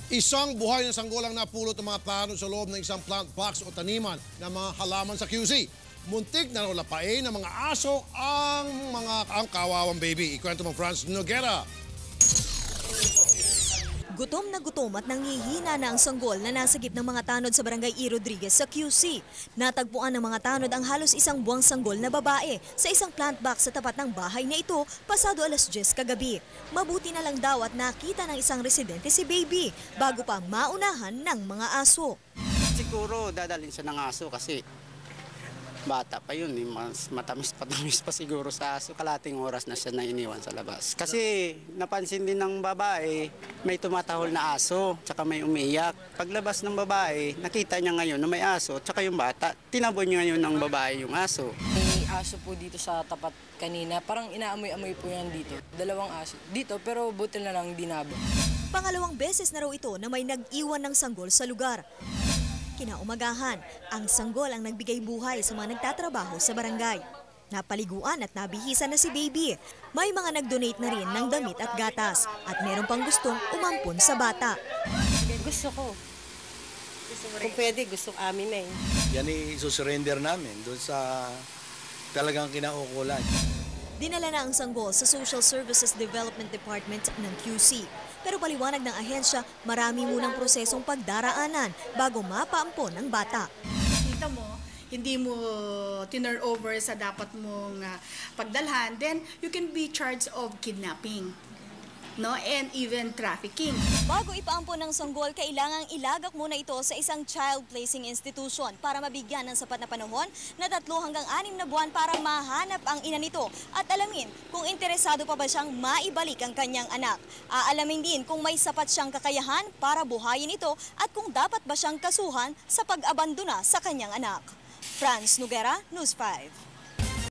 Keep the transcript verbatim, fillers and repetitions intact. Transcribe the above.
Isang buhay na sanggol ang napulot ng mga tanod sa loob ng isang plant box o taniman ng mga halaman sa Q C. Muntik na lapain ng mga aso ang mga ang kawawang baby. Ikwento mo Franz Noguera. Gutom na gutom at nanghihina na ang sanggol na nasagip ng mga tanod sa barangay E. Rodriguez sa Q C. Natagpuan ng mga tanod ang halos isang buwang sanggol na babae sa isang plant box sa tapat ng bahay na ito pasado alas diyes kagabi. Mabuti na lang daw at nakita ng isang residente si baby bago pa maunahan ng mga aso. Siguro dadalhin siya ng aso kasi bata pa yun, eh. Mas matamis patamis pa siguro sa aso. Kalating oras na siya na iniwan sa labas. Kasi napansin din ng babae, may tumatahol na aso, tsaka may umiyak. Paglabas ng babae, nakita niya ngayon na may aso, tsaka yung bata, tinabon niya ngayon ng babae yung aso. May aso po dito sa tapat kanina, parang inaamoy-amoy po yan dito. Dalawang aso dito, pero buti na lang dinabo. Pangalawang beses na raw ito na may nag-iwan ng sanggol sa lugar. Kinaumagahan, ang sanggol ang nagbigay buhay sa mga nagtatrabaho sa barangay. Napaliguan at nabihisan na si baby. May mga nag-donate na rin ng damit at gatas at meron pang gustong umampon sa bata. Gusto ko. Kung pwede, gusto amin na eh. Yan i-surrender namin doon sa talagang kinaukulan. Dinala na ang sanggol sa Social Services Development Department ng Q C. Pero paliwanag ng ahensya, marami munang prosesong pagdaraanan bago mapaampon ang bata. Kita mo, hindi mo tinurn over sa dapat mong uh, pagdalhan, then you can be charged of kidnapping, no, and even trafficking. Bago ipaampon ng sanggol, kailangang ilagak muna ito sa isang child placing institution para mabigyan ng sapat na panahon na tatlo hanggang anim na buwan para mahanap ang ina nito at alamin kung interesado pa ba siyang maibalik ang kanyang anak. Aalamin din kung may sapat siyang kakayahan para buhayin ito at kung dapat ba siyang kasuhan sa pag-abandona sa kanyang anak. Franz Noguera, News five.